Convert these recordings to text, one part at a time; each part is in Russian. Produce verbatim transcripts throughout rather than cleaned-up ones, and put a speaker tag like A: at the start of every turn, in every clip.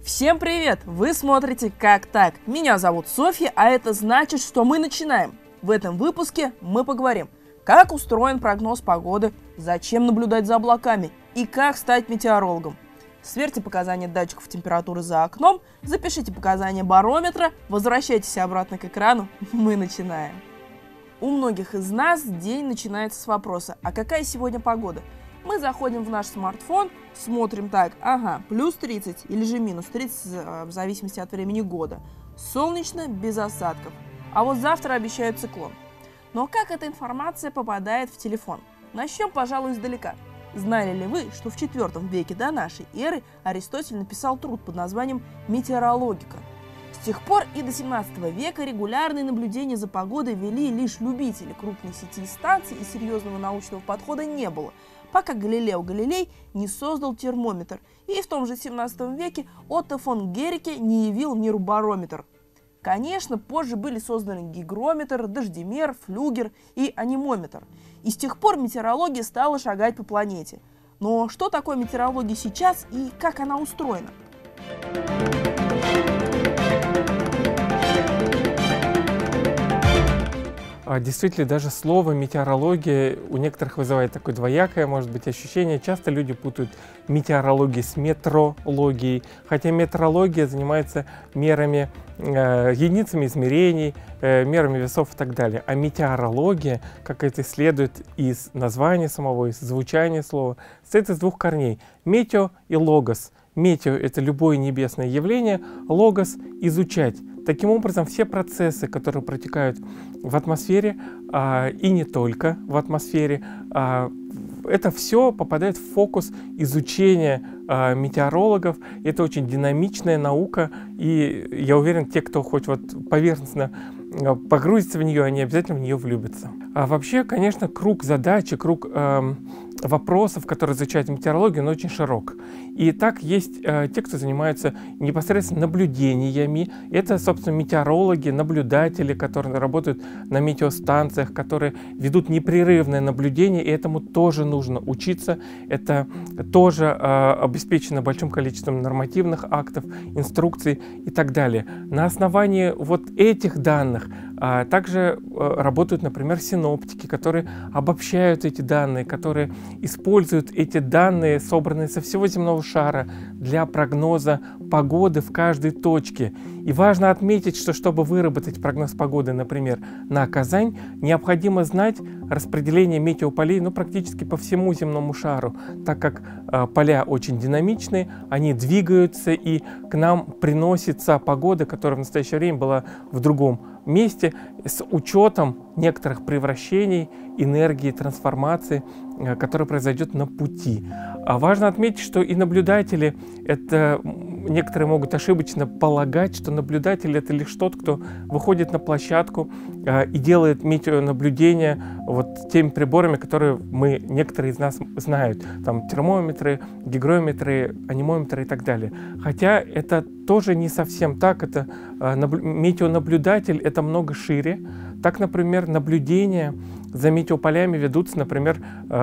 A: Всем привет! Вы смотрите «Как так?». Меня зовут Софья, а это значит, что мы начинаем. В этом выпуске мы поговорим, как устроен прогноз погоды, зачем наблюдать за облаками и как стать метеорологом. Сверьте показания датчиков температуры за окном, запишите показания барометра, возвращайтесь обратно к экрану, мы начинаем. У многих из нас день начинается с вопроса: а какая сегодня погода? Мы заходим в наш смартфон, смотрим так: ага, плюс тридцать или же минус тридцать, в зависимости от времени года. Солнечно, без осадков. А вот завтра обещают циклон. Но как эта информация попадает в телефон? Начнем, пожалуй, издалека. Знали ли вы, что в четвёртом веке до нашей эры Аристотель написал труд под названием «Метеорологика»? С тех пор и до семнадцатого века регулярные наблюдения за погодой вели лишь любители. Крупной сети станций и серьезного научного подхода не было, пока Галилео Галилей не создал термометр, и в том же семнадцатом веке Отто фон Герицке не явил миру барометр. Конечно, позже были созданы гигрометр, дождемер, флюгер и анимометр. И с тех пор метеорология стала шагать по планете. Но что такое метеорология сейчас и как она устроена?
B: Действительно, даже слово метеорология у некоторых вызывает такое двоякое, может быть, ощущение. Часто люди путают метеорологию с метрологией, хотя метрология занимается мерами, э, единицами измерений, э, мерами весов и так далее. А метеорология, как это следует из названия самого, из звучания слова, состоит из двух корней – метео и логос. Метео – это любое небесное явление, логос – изучать. Таким образом, все процессы, которые протекают в атмосфере, а, и не только в атмосфере, а, это все попадает в фокус изучения а, метеорологов. Это очень динамичная наука, и я уверен, те, кто хоть вот поверхностно погрузится в нее, они обязательно в нее влюбятся. А вообще, конечно, круг задач, круг э, вопросов, которые изучают метеорологию, он очень широк. И так есть э, те, кто занимаются непосредственно наблюдениями. Это, собственно, метеорологи, наблюдатели, которые работают на метеостанциях, которые ведут непрерывное наблюдение, и этому тоже нужно учиться. Это тоже э, обеспечено большим количеством нормативных актов, инструкций и так далее. На основании вот этих данных а также работают, например, синоптики, которые обобщают эти данные, которые используют эти данные, собранные со всего земного шара, для прогноза погоды в каждой точке. И важно отметить, что чтобы выработать прогноз погоды, например, на Казань, необходимо знать распределение метеополей, ну, практически по всему земному шару, так как э, поля очень динамичные, они двигаются, и к нам приносится погода, которая в настоящее время была в другом месте, с учетом некоторых превращений, энергии, трансформации, э, которая произойдет на пути. А важно отметить, что и наблюдатели, это некоторые могут ошибочно полагать, что наблюдатель — это лишь тот, кто выходит на площадку э, и делает метеонаблюдение вот теми приборами, которые мы, некоторые из нас знают, там термометры, гигрометры, анимометры и так далее. Хотя это тоже не совсем так. Это э, метеонаблюдатель — это много шире. Так, например, наблюдения за метеополями ведутся, например,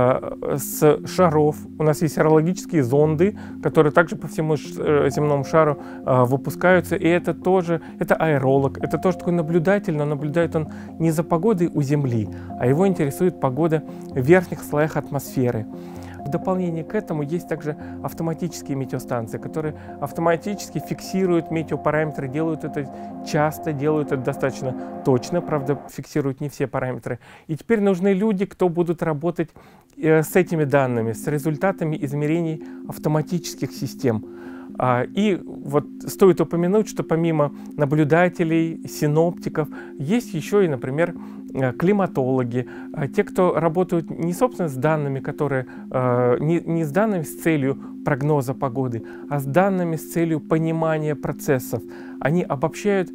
B: э, с шаров. У нас есть аэрологические зонды, которые также по всему земному шару э, выпускаются. И это тоже, это аэролог, это тоже такой наблюдатель, но наблюдает он не за погодой у Земли, а его интересует погода в верхних слоях атмосферы. В дополнение к этому есть также автоматические метеостанции, которые автоматически фиксируют метеопараметры, делают это часто, делают это достаточно точно, правда, фиксируют не все параметры. И теперь нужны люди, кто будут работать э, с этими данными, с результатами измерений автоматических систем. И вот стоит упомянуть, что помимо наблюдателей, синоптиков, есть еще и, например, климатологи, те, кто работают не, собственно, с данными, которые, не, не с данными с целью прогноза погоды, а с данными с целью понимания процессов. Они обобщают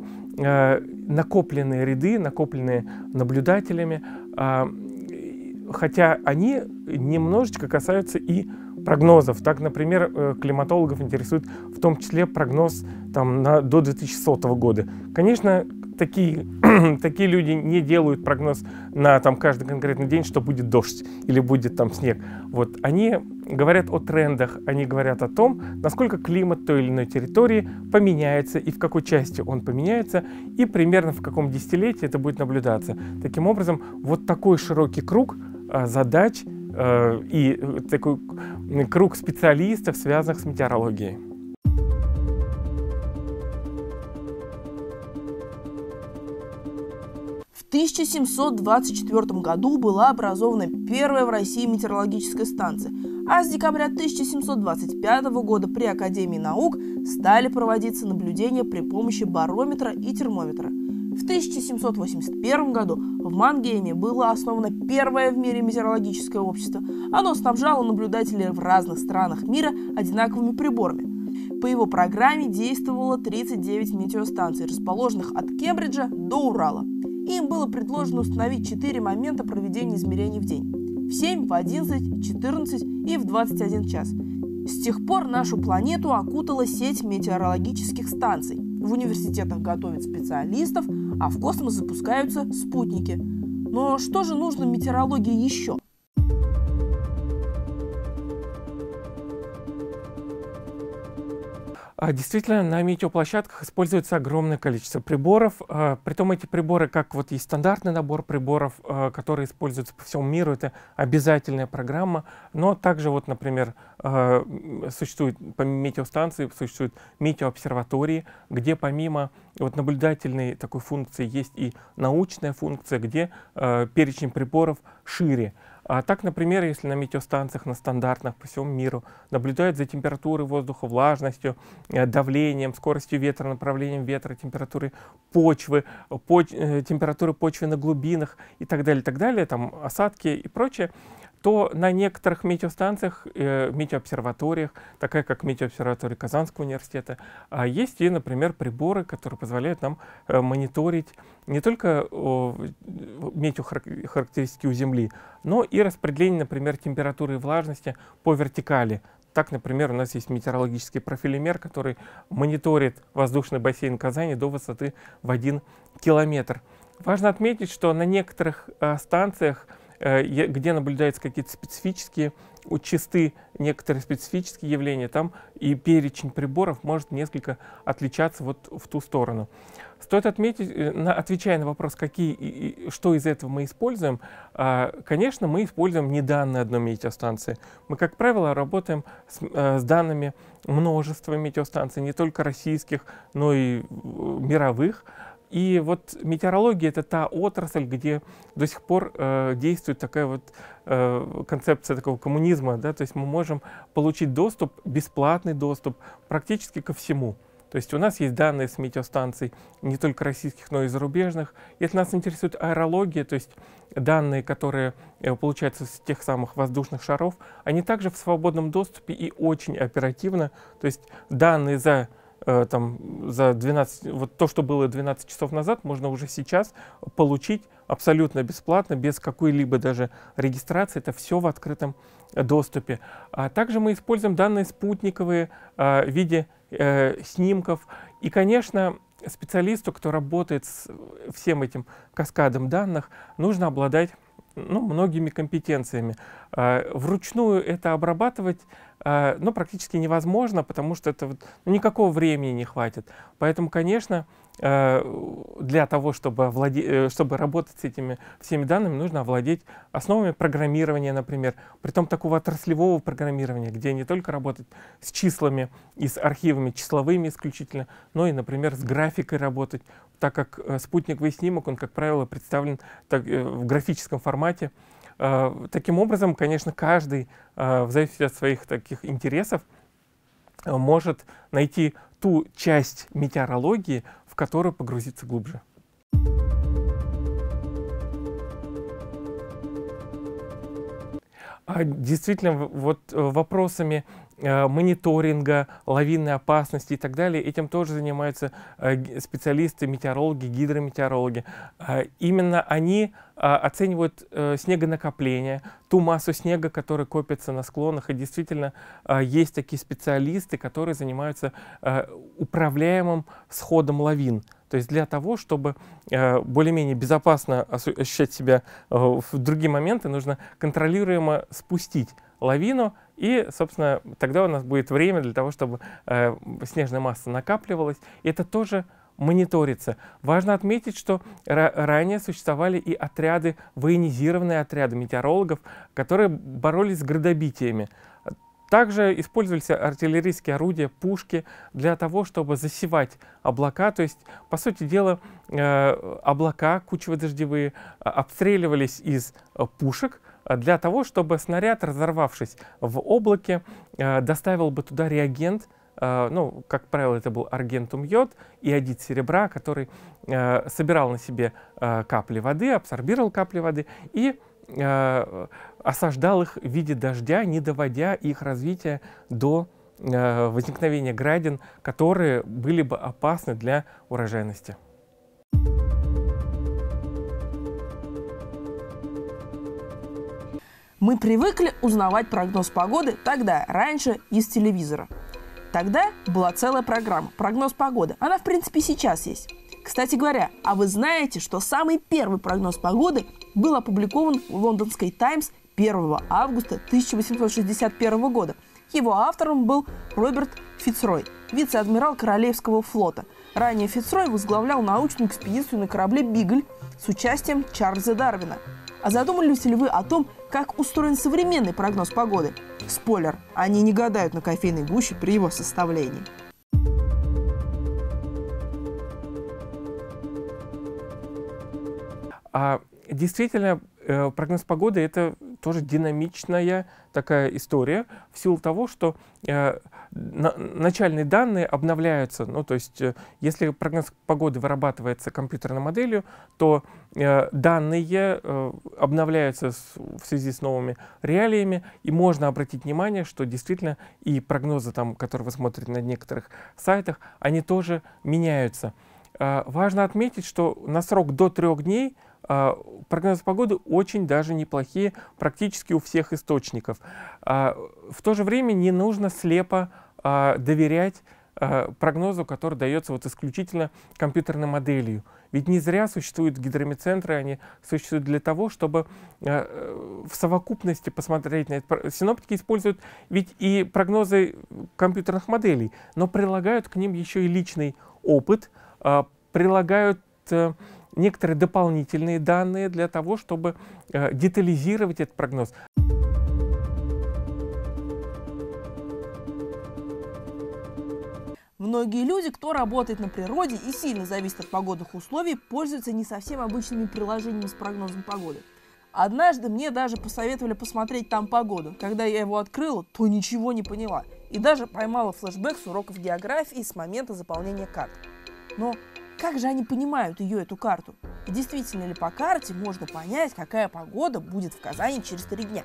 B: накопленные ряды, накопленные наблюдателями, хотя они немножечко касаются и прогнозов. Так, например, климатологов интересует в том числе прогноз там, на, до две тысячи сотого года. Конечно, такие, такие люди не делают прогноз на там, каждый конкретный день, что будет дождь или будет там снег. Вот. Они говорят о трендах, они говорят о том, насколько климат той или иной территории поменяется и в какой части он поменяется, и примерно в каком десятилетии это будет наблюдаться. Таким образом, вот такой широкий круг а, задач а, и такой круг специалистов, связанных с метеорологией.
A: В тысяча семьсот двадцать четвёртом году была образована первая в России метеорологическая станция, а с декабря тысяча семьсот двадцать пятого года при Академии наук стали проводиться наблюдения при помощи барометра и термометра. В тысяча семьсот восемьдесят первом году в Мангейме было основано первое в мире метеорологическое общество. Оно снабжало наблюдателей в разных странах мира одинаковыми приборами. По его программе действовало тридцать девять метеостанций, расположенных от Кембриджа до Урала. Им было предложено установить четыре момента проведения измерений в день – в семь, в одиннадцать, четырнадцать и в двадцать один час. С тех пор нашу планету окутала сеть метеорологических станций. В университетах готовят специалистов, а в космос запускаются спутники. Но что же нужно метеорологии еще?
B: Действительно, на метеоплощадках используется огромное количество приборов. Притом эти приборы, как вот есть стандартный набор приборов, которые используются по всему миру, это обязательная программа. Но также, вот, например, существует, помимо метеостанций, существуют метеообсерватории, где помимо вот наблюдательной такой функции есть и научная функция, где перечень приборов шире. А так, например, если на метеостанциях, на стандартных по всему миру наблюдают за температурой воздуха, влажностью, давлением, скоростью ветра, направлением ветра, температурой почвы, поч температурой почвы на глубинах и так далее, так далее, там осадки и прочее, то на некоторых метеостанциях, э, метеообсерваториях, такая как метеообсерватория Казанского университета, э, есть и, например, приборы, которые позволяют нам э, мониторить не только э, метеохарактеристики у Земли, но и распределение, например, температуры и влажности по вертикали. Так, например, у нас есть метеорологический профилимер, который мониторит воздушный бассейн Казани до высоты в один километр. Важно отметить, что на некоторых э, станциях, где наблюдаются какие-то специфические, часты, некоторые специфические явления, там и перечень приборов может несколько отличаться вот в ту сторону. Стоит отметить, отвечая на вопрос, какие, что из этого мы используем, конечно, мы используем не данные одной метеостанции. Мы, как правило, работаем с, с данными множества метеостанций, не только российских, но и мировых. И вот метеорология — это та отрасль, где до сих пор э, действует такая вот э, концепция такого коммунизма, да, то есть мы можем получить доступ, бесплатный доступ практически ко всему. То есть у нас есть данные с метеостанций не только российских, но и зарубежных. Если нас интересует аэрология, то есть данные, которые э, получаются с тех самых воздушных шаров, они также в свободном доступе и очень оперативно. То есть данные за Там, за двенадцать, вот то, что было двенадцать часов назад, можно уже сейчас получить абсолютно бесплатно, без какой-либо даже регистрации. Это все в открытом доступе. А также мы используем данные спутниковые а, в виде э, снимков. И, конечно, специалисту, кто работает с всем этим каскадом данных, нужно обладать ну, многими компетенциями. А, вручную это обрабатывать а, ну, практически невозможно, потому что это, ну, никакого времени не хватит. Поэтому, конечно, а, для того, чтобы, овладе... чтобы работать с этими всеми данными, нужно овладеть основами программирования, например, притом такого отраслевого программирования, где не только работать с числами и с архивами числовыми исключительно, но и, например, с графикой работать, так как спутниковый снимок, он, как правило, представлен так, в графическом формате. Таким образом, конечно, каждый, в зависимости от своих таких интересов, может найти ту часть метеорологии, в которую погрузиться глубже. Действительно, вот вопросами мониторинга, лавинной опасности и так далее, этим тоже занимаются специалисты, метеорологи, гидрометеорологи. Именно они оценивают снегонакопление, ту массу снега, которая копится на склонах. И действительно, есть такие специалисты, которые занимаются управляемым сходом лавин. То есть для того, чтобы э, более-менее безопасно ощущать себя э, в другие моменты, нужно контролируемо спустить лавину, и, собственно, тогда у нас будет время для того, чтобы э, снежная масса накапливалась. И это тоже мониторится. Важно отметить, что ранее существовали и отряды, военизированные отряды метеорологов, которые боролись с градобитиями. Также использовались артиллерийские орудия, пушки для того, чтобы засевать облака. То есть, по сути дела, э, облака кучево-дождевые обстреливались из э, пушек для того, чтобы снаряд, разорвавшись в облаке, э, доставил бы туда реагент. Э, ну, как правило, это был аргентум йод, иодид серебра, который э, собирал на себе э, капли воды, абсорбировал капли воды и э, осаждал их в виде дождя, не доводя их развития до э, возникновения градин, которые были бы опасны для урожайности.
A: Мы привыкли узнавать прогноз погоды тогда, раньше, из телевизора. Тогда была целая программа «Прогноз погоды». Она, в принципе, сейчас есть. Кстати говоря, а вы знаете, что самый первый прогноз погоды был опубликован в лондонской «Таймс» первого августа тысяча восемьсот шестьдесят первого года. Его автором был Роберт Фицрой, вице-адмирал Королевского флота. Ранее Фицрой возглавлял научную экспедицию на корабле «Бигль» с участием Чарльза Дарвина. А задумались ли вы о том, как устроен современный прогноз погоды? Спойлер, они не гадают на кофейной гуще при его составлении.
B: А действительно, э, прогноз погоды — это тоже динамичная такая история, в силу того, что э, на, начальные данные обновляются. Ну, то есть, э, если прогноз погоды вырабатывается компьютерной моделью, то э, данные э, обновляются с, в связи с новыми реалиями, и можно обратить внимание, что действительно и прогнозы, там, которые вы смотрите на некоторых сайтах, они тоже меняются. Э, важно отметить, что на срок до трех дней прогнозы погоды очень даже неплохие практически у всех источников. В то же время не нужно слепо доверять прогнозу, который дается вот исключительно компьютерной моделью. Ведь не зря существуют гидрометцентры, они существуют для того, чтобы в совокупности посмотреть на это. Синоптики используют ведь и прогнозы компьютерных моделей, но прилагают к ним еще и личный опыт, прилагают некоторые дополнительные данные для того, чтобы э, детализировать этот прогноз.
A: Многие люди, кто работает на природе и сильно зависит от погодных условий, пользуются не совсем обычными приложениями с прогнозом погоды. Однажды мне даже посоветовали посмотреть там погоду. Когда я его открыла, то ничего не поняла. И даже поймала флешбэк с уроков географии с момента заполнения карт. Но как же они понимают ее, эту карту? И действительно ли по карте можно понять, какая погода будет в Казани через три дня?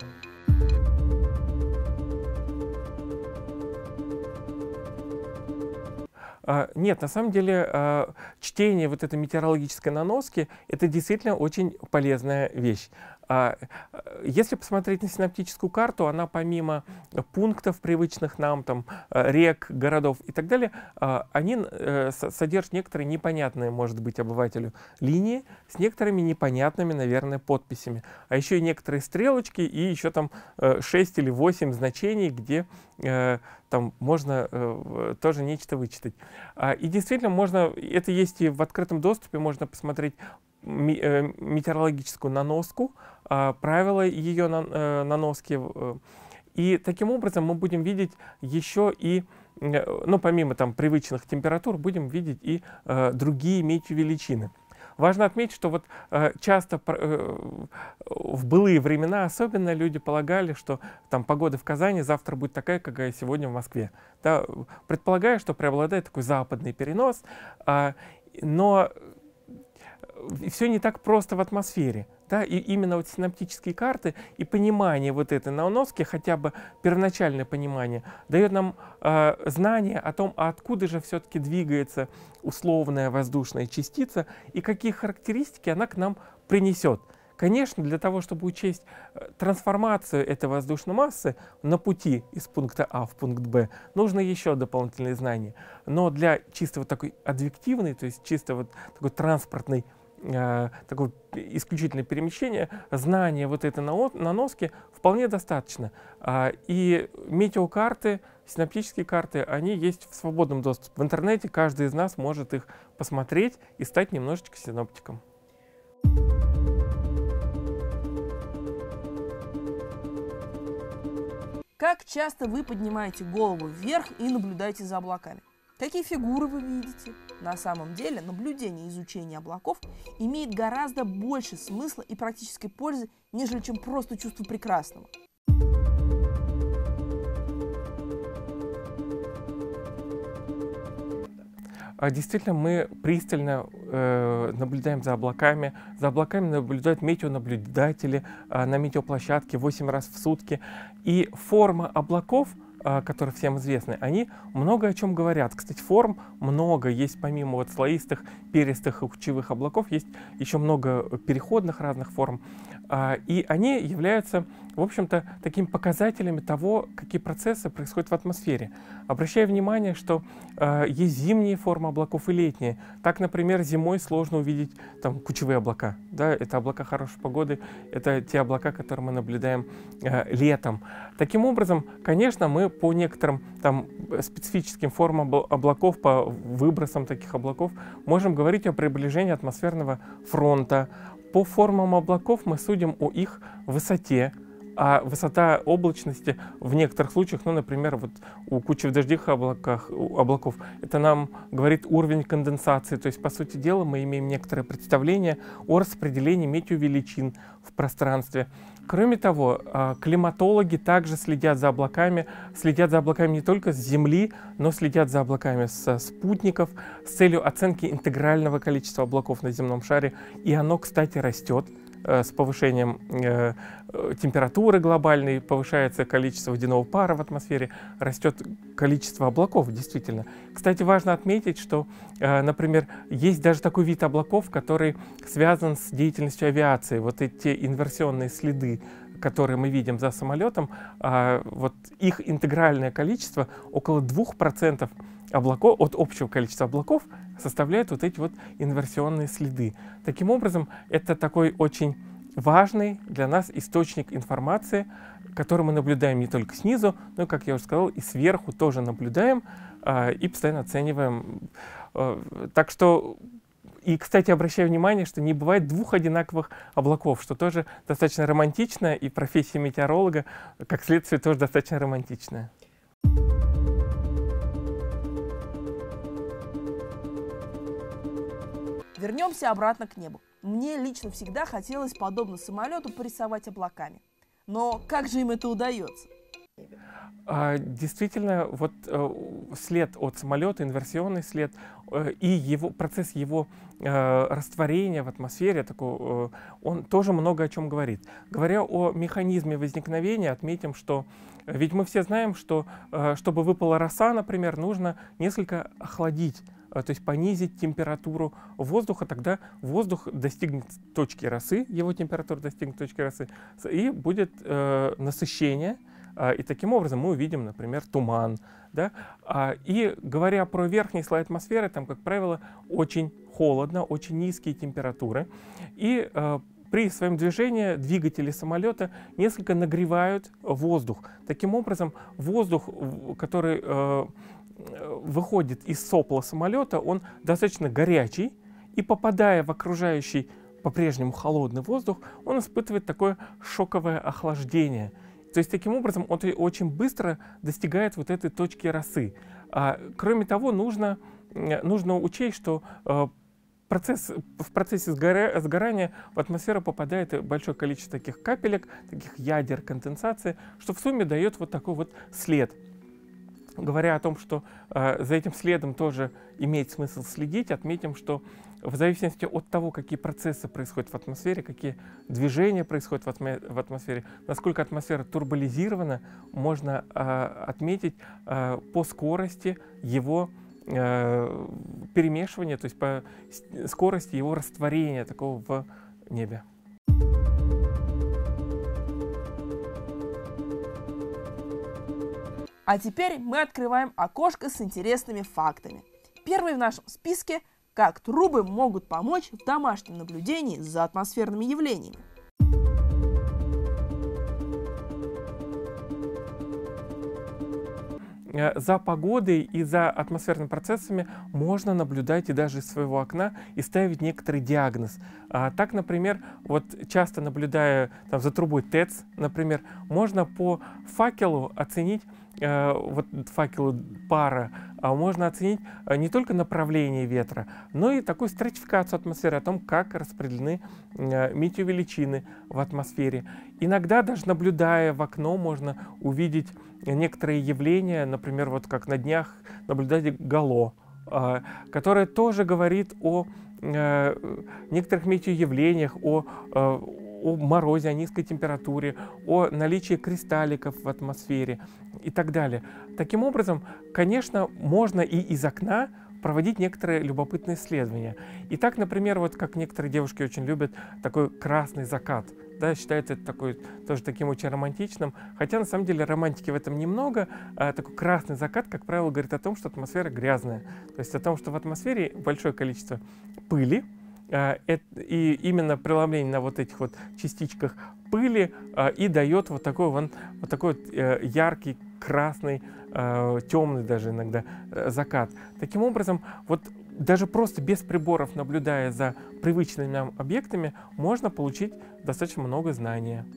B: А, нет, на самом деле а, чтение вот этой метеорологической наноски — это действительно очень полезная вещь. А, если посмотреть на синоптическую карту, она помимо пунктов, привычных нам, там, рек, городов и так далее, а, они а, содержат некоторые непонятные, может быть, обывателю линии с некоторыми непонятными, наверное, подписями. А еще и некоторые стрелочки и еще там шесть или восемь значений, где а, там можно а, тоже нечто вычитать. А, и действительно можно, это есть и в открытом доступе, можно посмотреть метеорологическую наноску, правила ее наноски. И таким образом мы будем видеть еще и, ну, помимо там привычных температур, будем видеть и другие метеовеличины. Важно отметить, что вот э, часто э, в былые времена особенно люди полагали, что там погода в Казани завтра будет такая, какая сегодня в Москве. Да, предполагая, что преобладает такой западный перенос, э, но все не так просто в атмосфере. Да? И именно вот синоптические карты и понимание вот этой наноски, хотя бы первоначальное понимание, дает нам э, знание о том, а откуда же все-таки двигается условная воздушная частица и какие характеристики она к нам принесет. Конечно, для того, чтобы учесть трансформацию этой воздушной массы на пути из пункта А в пункт Б, нужно еще дополнительные знания. Но для чисто вот такой адвективной, то есть чисто вот такой транспортной, э, такой исключительное перемещение, знания вот этой наноски вполне достаточно. А, и метеокарты, синаптические карты, они есть в свободном доступе. В интернете каждый из нас может их посмотреть и стать немножечко синоптиком.
A: Как часто вы поднимаете голову вверх и наблюдаете за облаками? Какие фигуры вы видите? На самом деле наблюдение и изучение облаков имеет гораздо больше смысла и практической пользы, нежели чем просто чувство прекрасного.
B: Действительно, мы пристально э, наблюдаем за облаками. За облаками наблюдают метеонаблюдатели э, на метеоплощадке восемь раз в сутки. И форма облаков, э, которые всем известны, они много о чем говорят. Кстати, форм много. Есть помимо вот слоистых, перистых и кучевых облаков, есть еще много переходных разных форм. Э, и они являются, в общем-то, такими показателями того, какие процессы происходят в атмосфере. Обращаю внимание, что э, есть зимние формы облаков и летние. Так, например, зимой сложно увидеть там кучевые облака. Да? Это облака хорошей погоды, это те облака, которые мы наблюдаем э, летом. Таким образом, конечно, мы по некоторым там специфическим формам облаков, по выбросам таких облаков, можем говорить о приближении атмосферного фронта. По формам облаков мы судим о их высоте. А высота облачности в некоторых случаях, ну, например, вот у кучи в дождевых облаках, облаков, это нам говорит уровень конденсации. То есть, по сути дела, мы имеем некоторое представление о распределении метеовеличин в пространстве. Кроме того, климатологи также следят за облаками, следят за облаками не только с Земли, но следят за облаками со спутников с целью оценки интегрального количества облаков на земном шаре. И оно, кстати, растет. С повышением э, температуры глобальной повышается количество водяного пара в атмосфере, растет количество облаков, действительно. Кстати, важно отметить, что, э, например, есть даже такой вид облаков, который связан с деятельностью авиации. Вот эти инверсионные следы, которые мы видим за самолетом, э, вот их интегральное количество около двух процентов облаков, от общего количества облаков составляют вот эти вот инверсионные следы. Таким образом, это такой очень важный для нас источник информации, который мы наблюдаем не только снизу, но, как я уже сказал, и сверху тоже наблюдаем э, и постоянно оцениваем. Э, так что, и, кстати, обращаю внимание, что не бывает двух одинаковых облаков, что тоже достаточно романтично, и профессия метеоролога, как следствие, тоже достаточно романтичная.
A: Вернемся обратно к небу. Мне лично всегда хотелось, подобно самолету, порисовать облаками. Но как же им это удается?
B: А, действительно, вот э, след от самолета, инверсионный след, э, и его, процесс его э, растворения в атмосфере, такой, э, он тоже много о чем говорит. Говоря о механизме возникновения, отметим, что ведь мы все знаем, что э, чтобы выпала роса, например, нужно несколько охладить, то есть понизить температуру воздуха, тогда воздух достигнет точки росы, его температура достигнет точки росы, и будет э, насыщение, э, и таким образом мы увидим, например, туман. Да? А, и говоря про верхний слой атмосферы, там, как правило, очень холодно, очень низкие температуры, и э, при своем движении двигатели самолета несколько нагревают воздух. Таким образом, воздух, который э, выходит из сопла самолета, он достаточно горячий, и попадая в окружающий по-прежнему холодный воздух, он испытывает такое шоковое охлаждение. То есть таким образом он очень быстро достигает вот этой точки росы. А, кроме того, нужно, нужно учесть, что а, процесс, в процессе сгора, сгорания в атмосферу попадает большое количество таких капелек, таких ядер конденсации, что в сумме дает вот такой вот след. Говоря о том, что э, за этим следом тоже имеет смысл следить, отметим, что в зависимости от того, какие процессы происходят в атмосфере, какие движения происходят в, атмо в атмосфере, насколько атмосфера турболизирована, можно э, отметить э, по скорости его э, перемешивания, то есть по скорости его растворения такого в небе.
A: А теперь мы открываем окошко с интересными фактами. Первый в нашем списке – как трубы могут помочь в домашнем наблюдении за атмосферными явлениями.
B: За погодой и за атмосферными процессами можно наблюдать и даже из своего окна и ставить некоторый диагноз. А, так, например, вот часто наблюдая там, за трубой ТЭЦ, например, можно по факелу оценить, э, вот факелу пара, а можно оценить не только направление ветра, но и такую стратификацию атмосферы, о том, как распределены э, метеовеличины в атмосфере. Иногда даже наблюдая в окно можно увидеть некоторые явления, например, вот как на днях наблюдать гало, э, которое тоже говорит о э, некоторых метеоявлениях, о, э, о морозе, о низкой температуре, о наличии кристалликов в атмосфере и так далее. Таким образом, конечно, можно и из окна проводить некоторые любопытные исследования. И так, например, вот как некоторые девушки очень любят такой красный закат. Да, считается это такой, тоже таким очень романтичным. Хотя, на самом деле, романтики в этом немного. А такой красный закат, как правило, говорит о том, что атмосфера грязная. То есть о том, что в атмосфере большое количество пыли. А, это, и именно преломление на вот этих вот частичках пыли а, и дает вот такой, вон, вот такой вот, э, яркий, красный, э, темный даже иногда э, закат. Таким образом, вот даже просто без приборов, наблюдая за привычными нам объектами, можно получить достаточно много знания.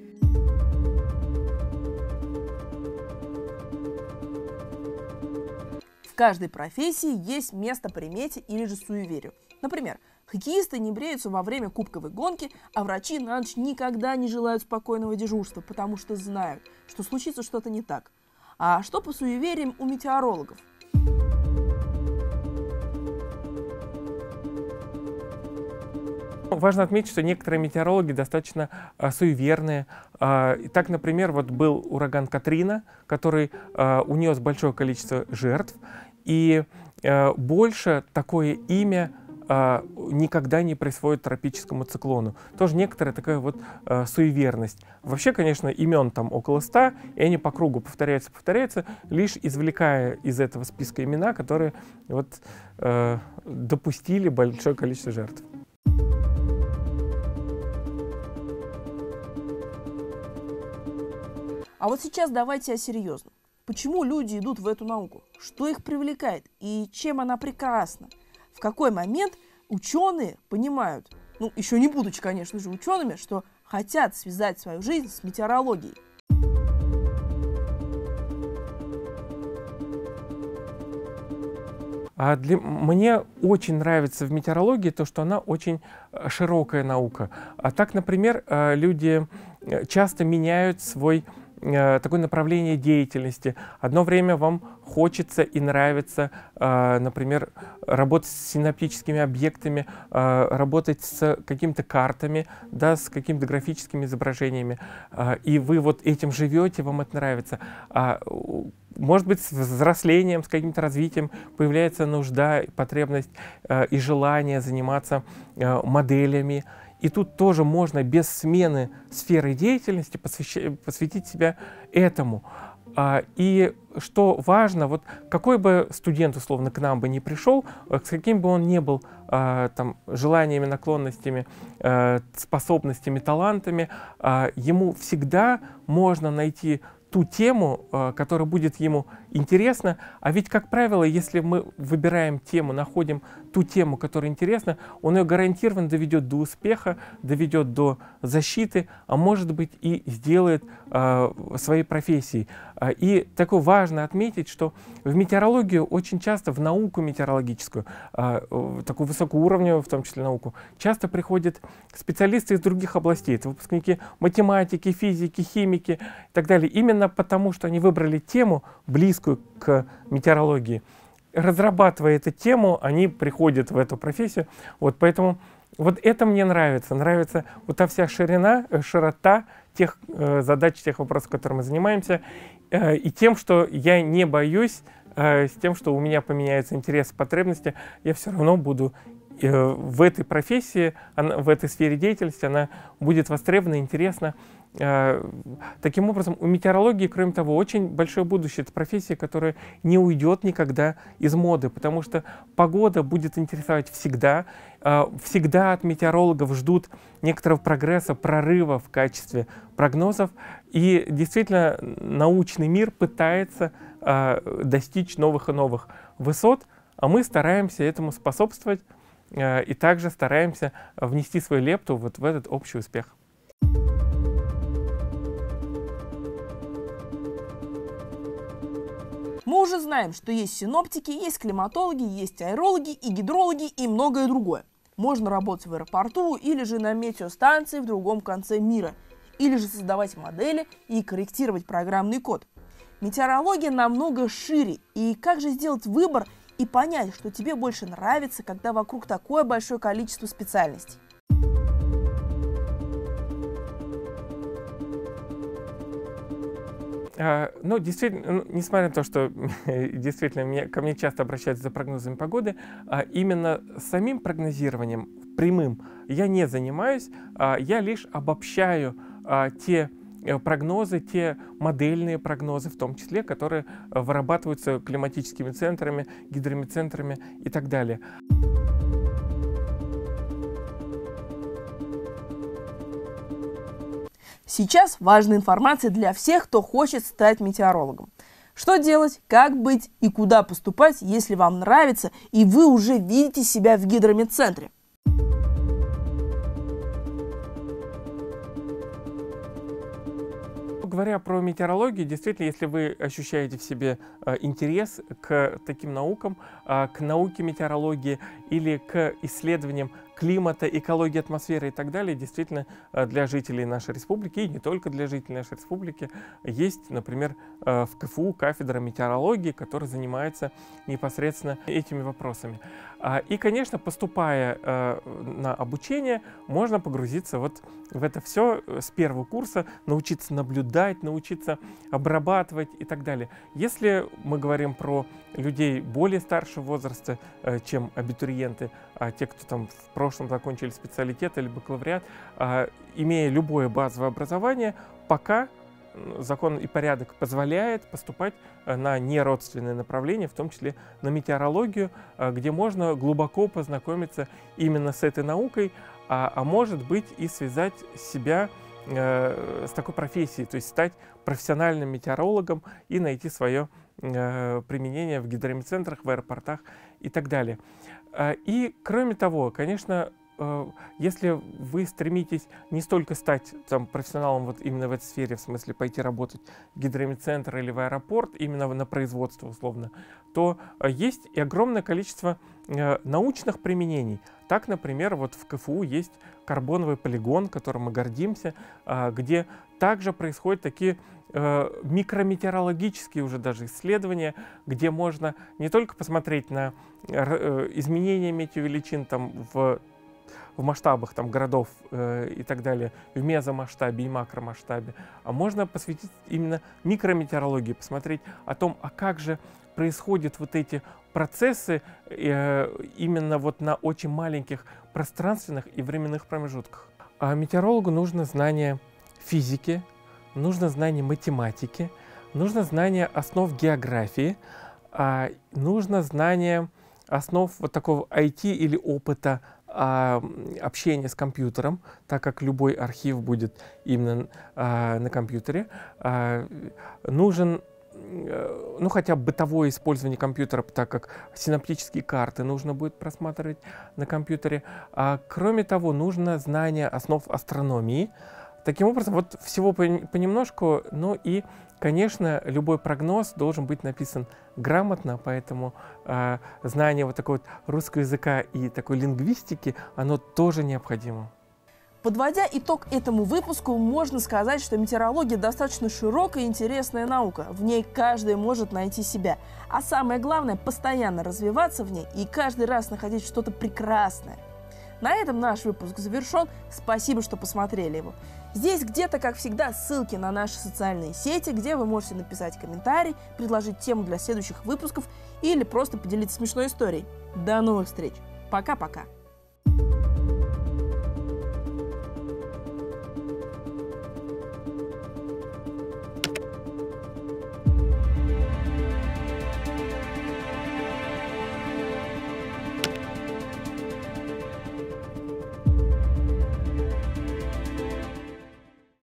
A: В каждой профессии есть место примете или же суеверию. Например, хоккеисты не бреются во время кубковой гонки, а врачи на ночь никогда не желают спокойного дежурства, потому что знают, что случится что-то не так. А что по суевериям у метеорологов?
B: Важно отметить, что некоторые метеорологи достаточно а, суеверные. А, и так, например, вот был ураган Катрина, который а, унес большое количество жертв, и а, больше такое имя а, никогда не присвоит тропическому циклону. Тоже некоторая такая вот а, суеверность. Вообще, конечно, имен там около ста, и они по кругу повторяются, повторяются, лишь извлекая из этого списка имена, которые вот, а, допустили большое количество жертв.
A: А вот сейчас давайте о серьезном. Почему люди идут в эту науку? Что их привлекает? И чем она прекрасна? В какой момент ученые понимают, ну, еще не будучи, конечно же, учеными, что хотят связать свою жизнь с метеорологией?
B: А для, мне очень нравится в метеорологии то, что она очень широкая наука. А так, например, люди часто меняют свой такое направление деятельности. Одно время вам хочется и нравится, например, работать с синаптическими объектами, работать с какими-то картами, да, с какими-то графическими изображениями. И вы вот этим живете, вам это нравится. Может быть, с взрослением, с каким-то развитием появляется нужда, потребность и желание заниматься моделями. И тут тоже можно без смены сферы деятельности посвятить себя этому. И что важно, вот какой бы студент, условно, к нам бы не пришел, с каким бы он ни был там, желаниями, наклонностями, способностями, талантами, ему всегда можно найти ту тему, которая будет ему интересна. А ведь, как правило, если мы выбираем тему, находим ту тему, которая интересна, он ее гарантированно доведет до успеха, доведет до защиты, а может быть и сделает э, своей профессией. И такое важно отметить, что в метеорологию очень часто, в науку метеорологическую, э, такую высокоуровневую, в том числе науку, часто приходят специалисты из других областей. Это выпускники математики, физики, химики и так далее. Именно потому, что они выбрали тему, близкую к метеорологии. Разрабатывая эту тему, они приходят в эту профессию. Вот поэтому вот это мне нравится. Нравится вот та вся ширина, широта тех э, задач, тех вопросов, которыми мы занимаемся. Э, и тем, что я не боюсь, э, с тем, что у меня поменяются интересы, потребности, я все равно буду в этой профессии, в этой сфере деятельности она будет востребована, интересна. Таким образом, у метеорологии, кроме того, очень большое будущее. Это профессия, которая не уйдет никогда из моды, потому что погода будет интересовать всегда. Всегда от метеорологов ждут некоторого прогресса, прорыва в качестве прогнозов. И действительно, научный мир пытается достичь новых и новых высот, а мы стараемся этому способствовать и также стараемся внести свою лепту вот в этот общий успех.
A: Мы уже знаем, что есть синоптики, есть климатологи, есть аэрологи и гидрологи и многое другое. Можно работать в аэропорту или же на метеостанции в другом конце мира, или же создавать модели и корректировать программный код. Метеорология намного шире, и как же сделать выбор и понять, что тебе больше нравится, когда вокруг такое большое количество специальностей?
B: А, ну, действительно, ну, несмотря на то, что действительно мне, ко мне часто обращаются за прогнозами погоды, а именно самим прогнозированием прямым я не занимаюсь, а я лишь обобщаю а, те прогнозы, те модельные прогнозы, в том числе, которые вырабатываются климатическими центрами, гидрометцентрами и так далее.
A: Сейчас важная информация для всех, кто хочет стать метеорологом. Что делать, как быть и куда поступать, если вам нравится и вы уже видите себя в гидрометцентре?
B: Говоря про метеорологию, действительно, если вы ощущаете в себе э, интерес к таким наукам, э, к науке метеорологии или к исследованиям климата, экологии атмосферы и так далее, действительно, э, для жителей нашей республики, и не только для жителей нашей республики, есть, например, э, в КФУ кафедра метеорологии, которая занимается непосредственно этими вопросами. А, и, конечно, поступая э, на обучение, можно погрузиться вот в это все с первого курса, научиться наблюдать, научиться обрабатывать и так далее. Если мы говорим про людей более старшего возраста, э, чем абитуриенты, а те, кто там в прошлом закончили специалитет или бакалавриат, э, имея любое базовое образование, пока закон и порядок позволяет поступать на неродственные направления, в том числе на метеорологию, где можно глубоко познакомиться именно с этой наукой, а, а может быть и связать себя э, с такой профессией, то есть стать профессиональным метеорологом и найти свое э, применение в гидрометцентрах, в аэропортах и так далее. И кроме того, конечно, если вы стремитесь не столько стать там, профессионалом вот именно в этой сфере, в смысле пойти работать в гидрометцентр или в аэропорт, именно на производство условно, то есть и огромное количество э, научных применений. Так, например, вот в КФУ есть карбоновый полигон, которым мы гордимся, э, где также происходят такие э, микрометеорологические уже даже исследования, где можно не только посмотреть на э, изменения метеовеличин там в в масштабах там, городов э, и так далее, в мезомасштабе и макромасштабе, а можно посвятить именно микрометеорологии, посмотреть о том, а как же происходят вот эти процессы э, именно вот на очень маленьких пространственных и временных промежутках. А метеорологу нужно знание физики, нужно знание математики, нужно знание основ географии, а, нужно знание основ вот такого ай ти или опыта а, общения с компьютером, так как любой архив будет именно а, на компьютере. А, нужен ну, хотя бы бытовое использование компьютера, так как синаптические карты нужно будет просматривать на компьютере. А, кроме того, нужно знание основ астрономии. Таким образом, вот всего понемножку, ну и, конечно, любой прогноз должен быть написан грамотно, поэтому э, знание вот такого вот русского языка и такой лингвистики, оно тоже необходимо.
A: Подводя итог этому выпуску, можно сказать, что метеорология достаточно широкая и интересная наука. В ней каждый может найти себя. А самое главное, постоянно развиваться в ней и каждый раз находить что-то прекрасное. На этом наш выпуск завершен. Спасибо, что посмотрели его. Здесь где-то, как всегда, ссылки на наши социальные сети, где вы можете написать комментарий, предложить тему для следующих выпусков или просто поделиться смешной историей. До новых встреч. Пока-пока.